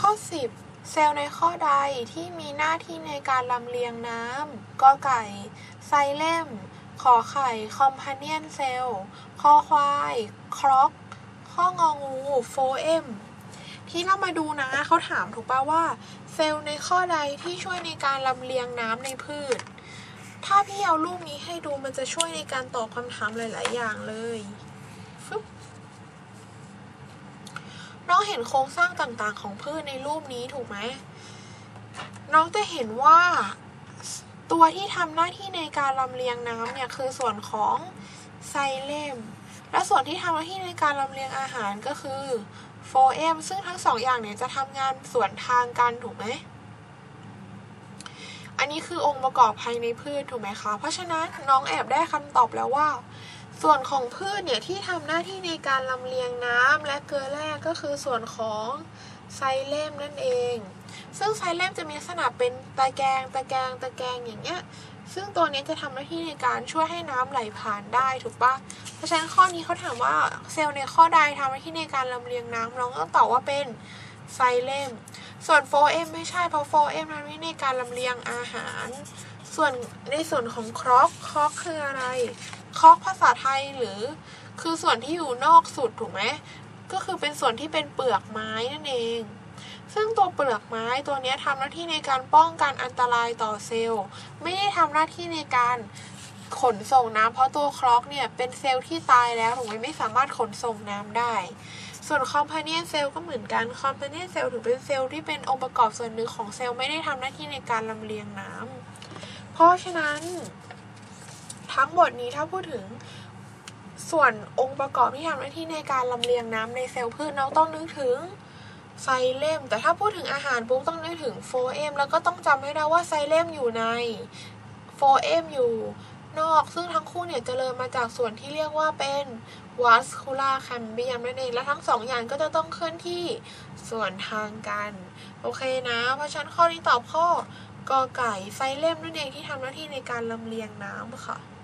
อ10เซลล์ในข้อใดที่มีหน้าที่ในการลำเลียงน้ำกอไก่ไซเลมขอไข่คอมพาเนียนเซลล์คอควายคล็อกข้ององูโฟเอมที่เรามาดูนะเขาถามถูกป่ะว่าเซลล์ในข้อใดที่ช่วยในการลำเลียงน้ำในพืชถ้าพี่เอารูปนี้ให้ดูมันจะช่วยในการตอบคำถามหลายๆอย่างเลยน้องเห็นโครงสร้างต่างๆของพืชในรูปนี้ถูกไหมน้องจะเห็นว่าตัวที่ทำหน้าที่ในการลำเลียงน้ำเนี่ยคือส่วนของไซเลมและส่วนที่ทำหน้าที่ในการลำเลียงอาหารก็คือโฟเอมซึ่งทั้งสองอย่างเนี่ยจะทำงานสวนทางกันถูกไหมอันนี้คือองค์ประกอบภายในพืชถูกไหมคะเพราะฉะนั้นน้องแอบได้คำตอบแล้วว่าส่วนของพืชเนี่ยที่ทำหน้าที่ในการลำเลียงน้ำและเกลือแร่ก็คือส่วนของไซเลมนั่นเองซึ่งไซเลมจะมีลักษณะเป็นตะแกรงอย่างเงี้ยซึ่งตัวนี้จะทำหน้าที่ในการช่วยให้น้ำไหลผ่านได้ถูกปะเพราะฉะนั้นข้อนี้เขาถามว่าเซลล์ในข้อใดทำหน้าที่ในการลำเลียงน้ำเราต้องตอบว่าเป็นไซเลมส่วนโฟเอมไม่ใช่เพราะโฟเอมทำหน้าที่ในการลำเลียงอาหารส่วนในส่วนของคล็อกคืออะไรคล็อกภาษาไทยหรือคือส่วนที่อยู่นอกสุดถูกไหมก็คือเป็นส่วนที่เป็นเปลือกไม้นั่นเองซึ่งตัวเปลือกไม้ตัวนี้ทำหน้าที่ในการป้องกันอันตรายต่อเซลล์ไม่ได้ทำหน้าที่ในการขนส่งน้ำเพราะตัวคล็อกเนี่ยเป็นเซลล์ที่ตายแล้วถูกไหมไม่สามารถขนส่งน้ำได้ส่วนคอมพาเนียนเซลล์ก็เหมือนกันคอมพาเนียนเซลล์ถือเป็นเซลล์ที่เป็นองค์ประกอบส่วนหนึ่งของเซลล์ไม่ได้ทำหน้าที่ในการลำเลียงน้ำเพราะฉะนั้นทั้งหมดนี้ถ้าพูดถึงส่วนองค์ประกอบที่ทำหน้าที่ในการลำเลียงน้ำในเซลล์พืชเราต้องนึกถึงไซเลมแต่ถ้าพูดถึงอาหารปุ๊บต้องนึกถึงโฟเอมแล้วก็ต้องจำให้ได้ว่าไซเลมอยู่ในโฟเอมอยู่นอกซึ่งทั้งคู่เนี่ยเจริญมาจากส่วนที่เรียกว่าเป็นวัสคูลาร์แคมเบียมนั่นเองและทั้งสองอย่างก็จะต้องเคลื่อนที่ส่วนทางกันโอเคนะเพราะฉะนั้นข้อนี้ตอบข้อกอไก่ไซเลมนั่นเองที่ทำหน้าที่ในการลำเลียงน้ำค่ะ